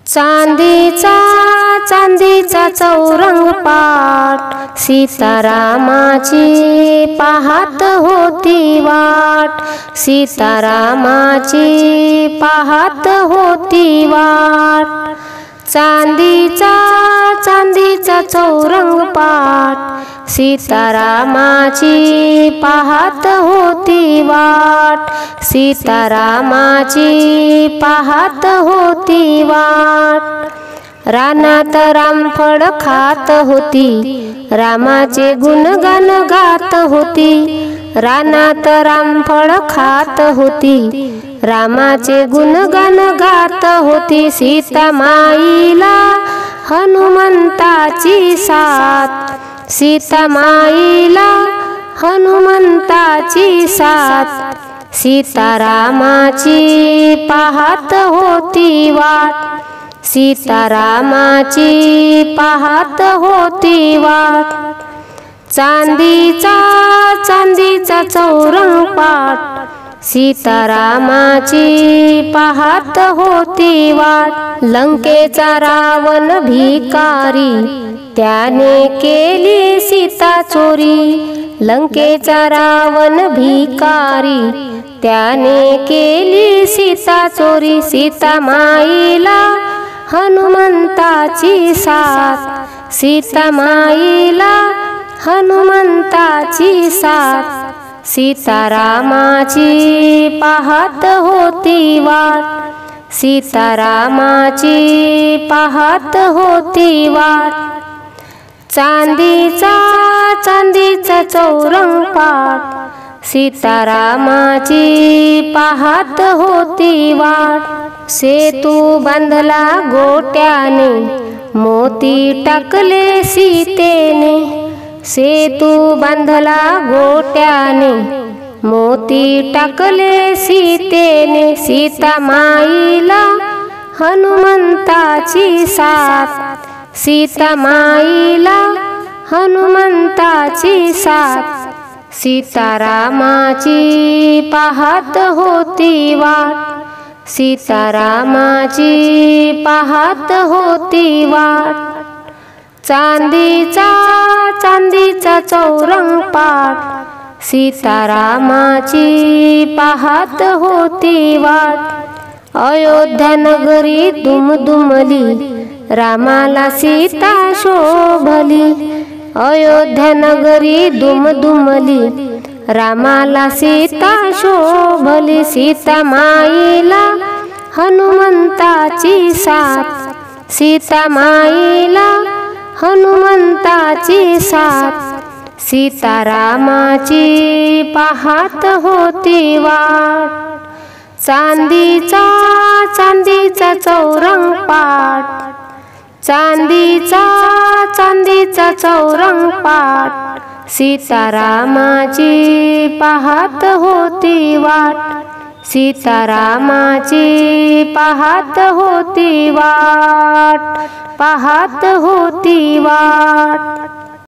चांदीचा चौरंग पाट, सीतारामाची पाहत होती वाट, सीतारामाची पाहत होती वाट। चांदीचा चौरंग पाट, सीतारामाची पाहत होती वाट, सीतारामाची पाहत होती वाट। रानात रामफळ खात होती, रामाचे गुणगान गात होती, रानात रामफळ खात होती, रामाचे गुणगान गात होती। सीता माईला हनुमंताची साथ, सीता माईला हनुमंताची साथ, सीतारामाची पाहत होती वाट, सीतारामाची पाहत होती वाट। चांदीचा चौरंग पाट, सीतारामाची पाहत होती वाट। लंकेचा रावण भिकारी, त्याने केली सीता चोरी, लंकेचा रावण भिकारी, त्याने केली सीता चोरी। सीता माईला हनुमंताची साथ, सीता माईला हनुमंताची साथ, सीतारामाची पाहत होती वाट, सीतारामाची पाहत होती वाट। चांदीचा चौरंग पाट, सीतारामाची पाहत होती वाट। सेतू बांधला गोट्याने, मोती टाकले सीतेने, सेतू बांधला गोट्याने, मोती टाकले सीतेने। सीता माईला हनुमंताची साथ, सीता माईला हनुमंताची साथ, सीतारामाची पाहत होती वाट, सीतारामाची पाहत होती वाट। चांदीचा चौरंग पाट, सीतारामाची पाहत होती वाट। अयोध्या नगरी दुमदुमली, रामाला सीता शोभली, अयोध्या नगरी दुमदुमली, रामाला सीता शोभली। सीता माईला हनुमंताची साथ, सीता माईला हनुमंताची साथ, सीतारामाची पाहत होती वाट। चांदीचा चौरंग पाट, चांदीचा चौरंग पाट, सीतारामाची पाहत होती वाट, सीतारामाची पाहत होती वाट, पाहत होती वाट।